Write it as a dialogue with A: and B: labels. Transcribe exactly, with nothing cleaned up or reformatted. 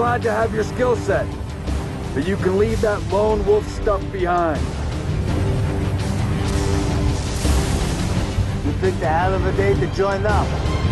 A: glad to have your skill set, but you can leave that lone wolf stuff behind.
B: You picked a hell of a day to join up.